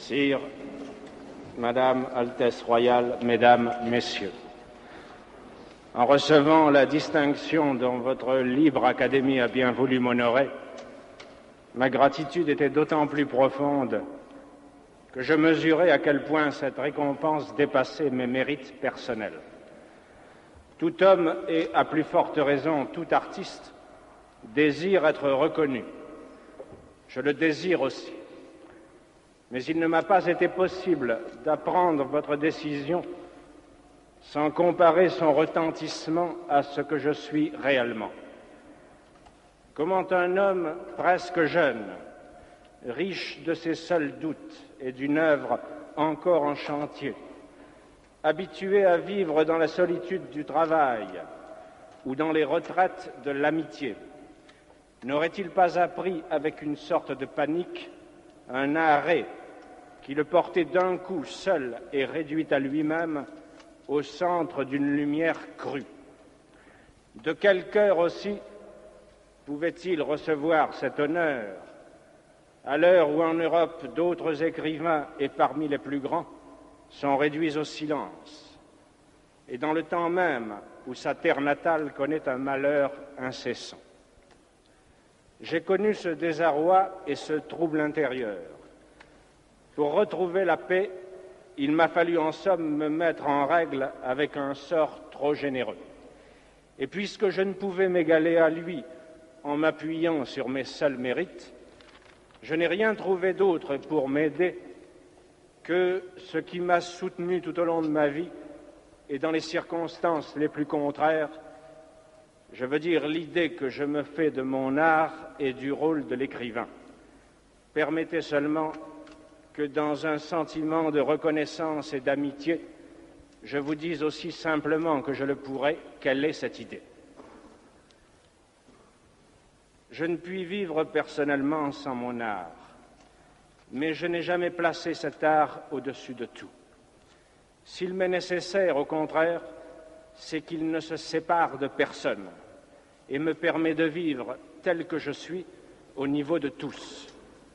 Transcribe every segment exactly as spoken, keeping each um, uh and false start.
Sire, Madame, Altesse royale, Mesdames, Messieurs, en recevant la distinction dont votre libre académie a bien voulu m'honorer, ma gratitude était d'autant plus profonde que je mesurais à quel point cette récompense dépassait mes mérites personnels. Tout homme, et à plus forte raison tout artiste, désire être reconnu. Je le désire aussi. Mais il ne m'a pas été possible d'apprendre votre décision sans comparer son retentissement à ce que je suis réellement. Comment un homme presque jeune, riche de ses seuls doutes et d'une œuvre encore en chantier, habitué à vivre dans la solitude du travail ou dans les retraites de l'amitié, n'aurait-il pas appris avec une sorte de panique un arrêt qui le portait d'un coup seul et réduit à lui-même au centre d'une lumière crue? De quel cœur aussi pouvait-il recevoir cet honneur à l'heure où en Europe d'autres écrivains, et parmi les plus grands, sont réduits au silence, et dans le temps même où sa terre natale connaît un malheur incessant? J'ai connu ce désarroi et ce trouble intérieur. Pour retrouver la paix, il m'a fallu en somme me mettre en règle avec un sort trop généreux. Et puisque je ne pouvais m'égaler à lui en m'appuyant sur mes seuls mérites, je n'ai rien trouvé d'autre pour m'aider que ce qui m'a soutenu tout au long de ma vie et dans les circonstances les plus contraires, je veux dire l'idée que je me fais de mon art et du rôle de l'écrivain. Permettez seulement que dans un sentiment de reconnaissance et d'amitié, je vous dise aussi simplement que je le pourrais, quelle est cette idée. Je ne puis vivre personnellement sans mon art, mais je n'ai jamais placé cet art au-dessus de tout. S'il m'est nécessaire, au contraire, c'est qu'il ne se sépare de personne et me permet de vivre tel que je suis au niveau de tous.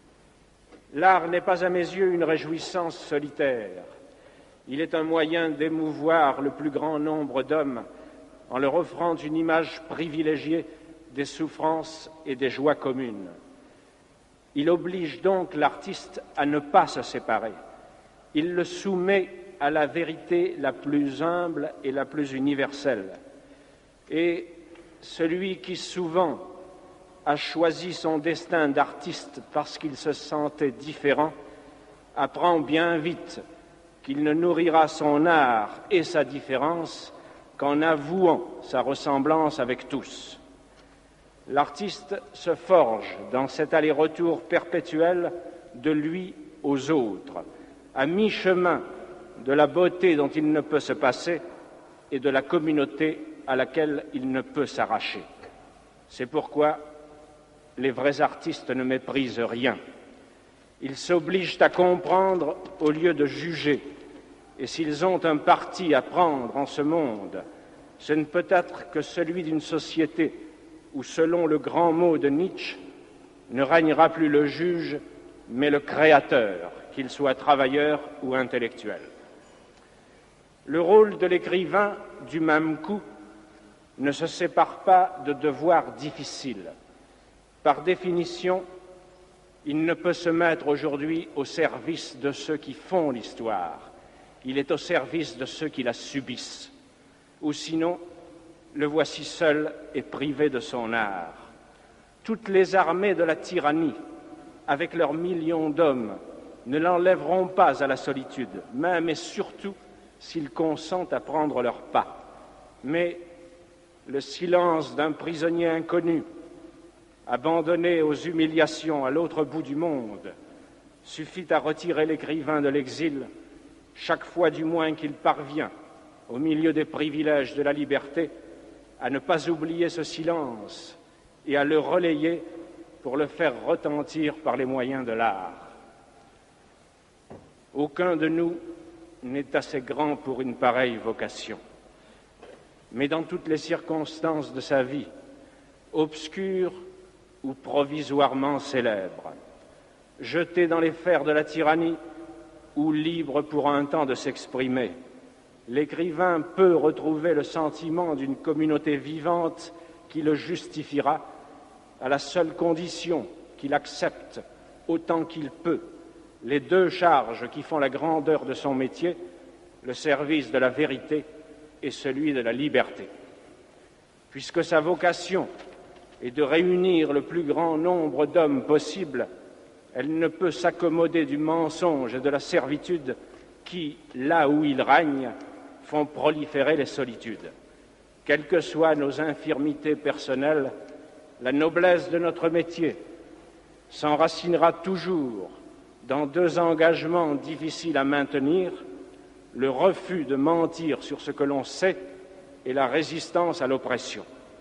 L'art n'est pas à mes yeux une réjouissance solitaire. Il est un moyen d'émouvoir le plus grand nombre d'hommes en leur offrant une image privilégiée des souffrances et des joies communes. Il oblige donc l'artiste à ne pas se séparer. Il le soumet à la vérité la plus humble et la plus universelle. Et celui qui souvent a choisi son destin d'artiste parce qu'il se sentait différent, apprend bien vite qu'il ne nourrira son art et sa différence qu'en avouant sa ressemblance avec tous. L'artiste se forge dans cet aller-retour perpétuel de lui aux autres, à mi-chemin de la beauté dont il ne peut se passer et de la communauté à laquelle il ne peut s'arracher. C'est pourquoi les vrais artistes ne méprisent rien. Ils s'obligent à comprendre au lieu de juger. Et s'ils ont un parti à prendre en ce monde, ce ne peut être que celui d'une société où, selon le grand mot de Nietzsche, ne régnera plus le juge, mais le créateur, qu'il soit travailleur ou intellectuel. Le rôle de l'écrivain, du même coup, ne se sépare pas de devoirs difficiles. Par définition, il ne peut se mettre aujourd'hui au service de ceux qui font l'histoire. Il est au service de ceux qui la subissent. Ou sinon, le voici seul et privé de son art. Toutes les armées de la tyrannie, avec leurs millions d'hommes, ne l'enlèveront pas à la solitude, même et surtout s'ils consentent à prendre leur pas. Mais le silence d'un prisonnier inconnu, abandonné aux humiliations à l'autre bout du monde, suffit à retirer l'écrivain de l'exil, chaque fois du moins qu'il parvient, au milieu des privilèges de la liberté, à ne pas oublier ce silence et à le relayer pour le faire retentir par les moyens de l'art. Aucun de nous n'est assez grand pour une pareille vocation. Mais dans toutes les circonstances de sa vie, obscure ou provisoirement célèbre, jeté dans les fers de la tyrannie ou libre pour un temps de s'exprimer, l'écrivain peut retrouver le sentiment d'une communauté vivante qui le justifiera, à la seule condition qu'il accepte, autant qu'il peut, les deux charges qui font la grandeur de son métier, le service de la vérité et celui de la liberté. Puisque sa vocation est de réunir le plus grand nombre d'hommes possible, elle ne peut s'accommoder du mensonge et de la servitude qui, là où ils règnent, font proliférer les solitudes. Quelles que soient nos infirmités personnelles, la noblesse de notre métier s'enracinera toujours dans deux engagements difficiles à maintenir, le refus de mentir sur ce que l'on sait et la résistance à l'oppression.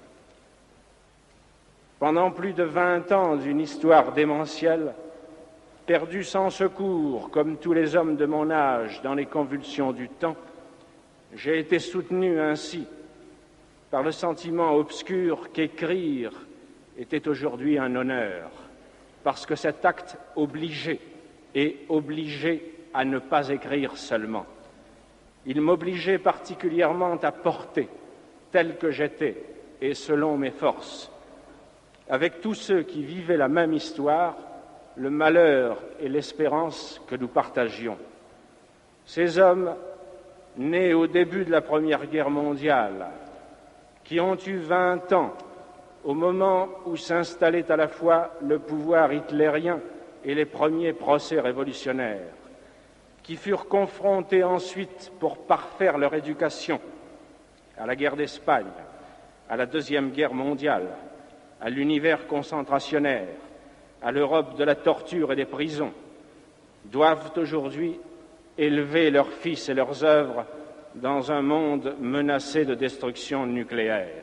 Pendant plus de vingt ans d'une histoire démentielle, perdu sans secours, comme tous les hommes de mon âge dans les convulsions du temps, j'ai été soutenu ainsi par le sentiment obscur qu'écrire était aujourd'hui un honneur, parce que cet acte obligeait et obligeait à ne pas écrire seulement. Il m'obligeait particulièrement à porter, tel que j'étais et selon mes forces, avec tous ceux qui vivaient la même histoire, le malheur et l'espérance que nous partagions. Ces hommes, nés au début de la Première Guerre mondiale, qui ont eu vingt ans au moment où s'installait à la fois le pouvoir hitlérien et les premiers procès révolutionnaires, qui furent confrontés ensuite pour parfaire leur éducation à la guerre d'Espagne, à la Deuxième Guerre mondiale, à l'univers concentrationnaire, à l'Europe de la torture et des prisons, doivent aujourd'hui élever leurs fils et leurs œuvres dans un monde menacé de destruction nucléaire.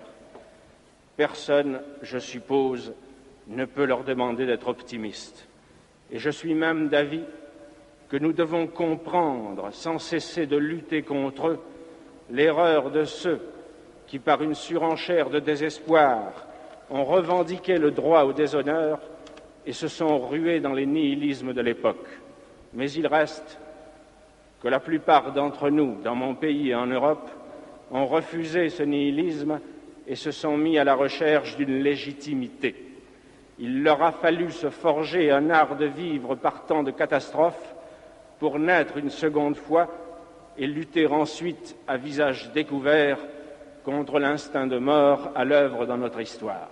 Personne, je suppose, ne peut leur demander d'être optimistes. Et je suis même d'avis que nous devons comprendre, sans cesser de lutter contre eux, l'erreur de ceux qui, par une surenchère de désespoir, ont revendiqué le droit au déshonneur et se sont rués dans les nihilismes de l'époque. Mais il reste que la plupart d'entre nous, dans mon pays et en Europe, ont refusé ce nihilisme et se sont mis à la recherche d'une légitimité. Il leur a fallu se forger un art de vivre par temps de catastrophes pour naître une seconde fois et lutter ensuite à visage découvert contre l'instinct de mort à l'œuvre dans notre histoire.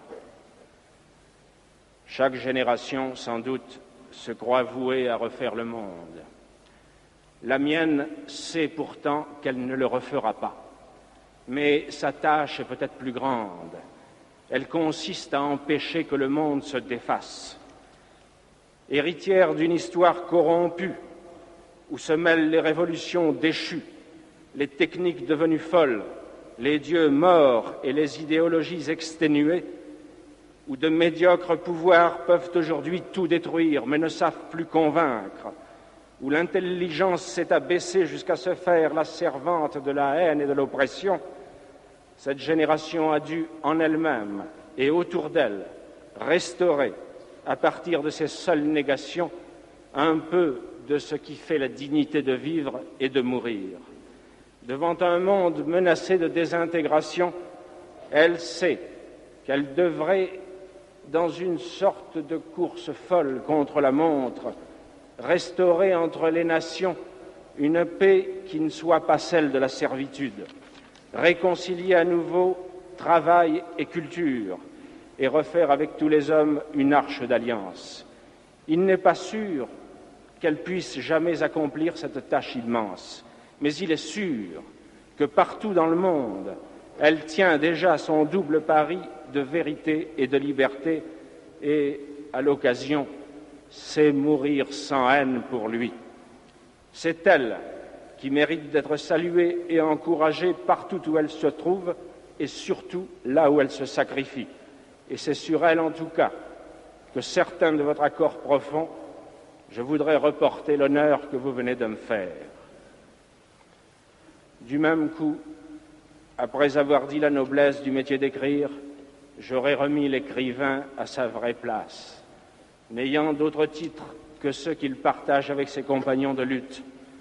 Chaque génération, sans doute, se croit vouée à refaire le monde. La mienne sait pourtant qu'elle ne le refera pas. Mais sa tâche est peut-être plus grande. Elle consiste à empêcher que le monde se défasse. Héritière d'une histoire corrompue, où se mêlent les révolutions déchues, les techniques devenues folles, les dieux morts et les idéologies exténuées, où de médiocres pouvoirs peuvent aujourd'hui tout détruire, mais ne savent plus convaincre, où l'intelligence s'est abaissée jusqu'à se faire la servante de la haine et de l'oppression, cette génération a dû en elle-même et autour d'elle restaurer, à partir de ses seules négations, un peu de ce qui fait la dignité de vivre et de mourir. Devant un monde menacé de désintégration, elle sait qu'elle devrait, dans une sorte de course folle contre la montre, restaurer entre les nations une paix qui ne soit pas celle de la servitude, réconcilier à nouveau travail et culture et refaire avec tous les hommes une arche d'alliance. Il n'est pas sûr qu'elle puisse jamais accomplir cette tâche immense, mais il est sûr que partout dans le monde, elle tient déjà son double pari de vérité et de liberté et, à l'occasion, sait mourir sans haine pour lui. C'est elle qui mérite d'être saluée et encouragée partout où elle se trouve et surtout là où elle se sacrifie. Et c'est sur elle, en tout cas, que certains de votre accord profond, je voudrais reporter l'honneur que vous venez de me faire. Du même coup, après avoir dit la noblesse du métier d'écrire, j'aurais remis l'écrivain à sa vraie place, n'ayant d'autre titre que ceux qu'il partage avec ses compagnons de lutte,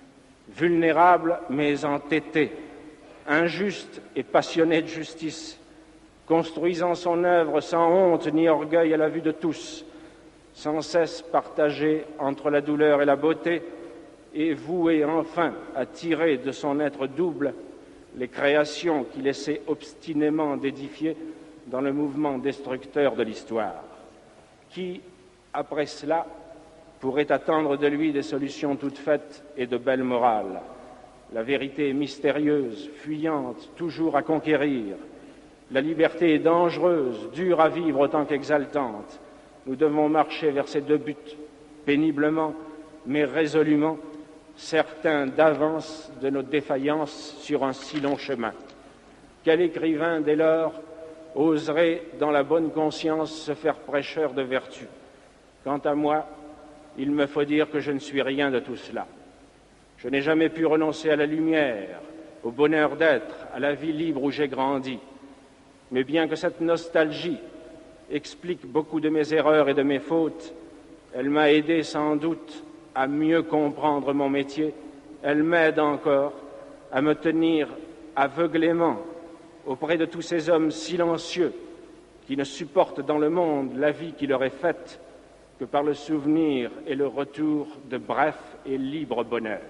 vulnérable mais entêté, injuste et passionné de justice, construisant son œuvre sans honte ni orgueil à la vue de tous, sans cesse partagé entre la douleur et la beauté, et voué enfin à tirer de son être double les créations qu'il essaie obstinément d'édifier dans le mouvement destructeur de l'histoire. Qui, après cela, pourrait attendre de lui des solutions toutes faites et de belle morale? La vérité est mystérieuse, fuyante, toujours à conquérir. La liberté est dangereuse, dure à vivre autant qu'exaltante. Nous devons marcher vers ces deux buts, péniblement, mais résolument, certains d'avance de nos défaillances sur un si long chemin. Quel écrivain, dès lors, oserait, dans la bonne conscience, se faire prêcheur de vertu? Quant à moi, il me faut dire que je ne suis rien de tout cela. Je n'ai jamais pu renoncer à la lumière, au bonheur d'être, à la vie libre où j'ai grandi. Mais bien que cette nostalgie explique beaucoup de mes erreurs et de mes fautes, elle m'a aidé sans doute à mieux comprendre mon métier. Elle m'aide encore à me tenir aveuglément auprès de tous ces hommes silencieux qui ne supportent dans le monde la vie qui leur est faite que par le souvenir et le retour de bref et libre bonheur.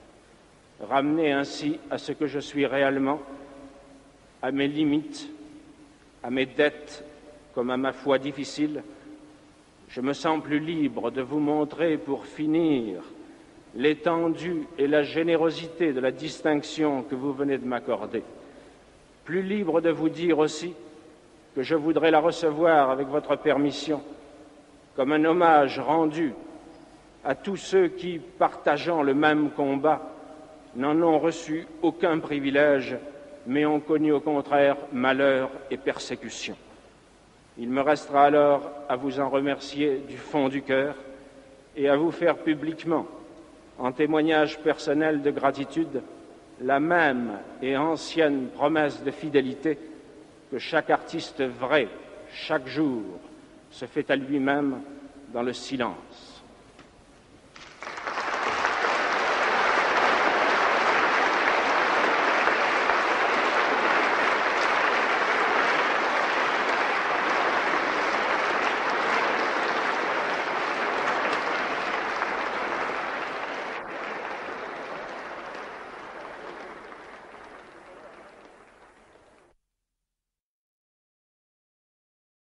Ramené ainsi à ce que je suis réellement, à mes limites, à mes dettes comme à ma foi difficile, je me sens plus libre de vous montrer, pour finir, l'étendue et la générosité de la distinction que vous venez de m'accorder. Plus libre de vous dire aussi que je voudrais la recevoir avec votre permission comme un hommage rendu à tous ceux qui, partageant le même combat, n'en ont reçu aucun privilège, mais ont connu au contraire malheur et persécution. Il me restera alors à vous en remercier du fond du cœur et à vous faire publiquement, en témoignage personnel de gratitude, la même et ancienne promesse de fidélité que chaque artiste vrai, chaque jour, se fait à lui-même dans le silence.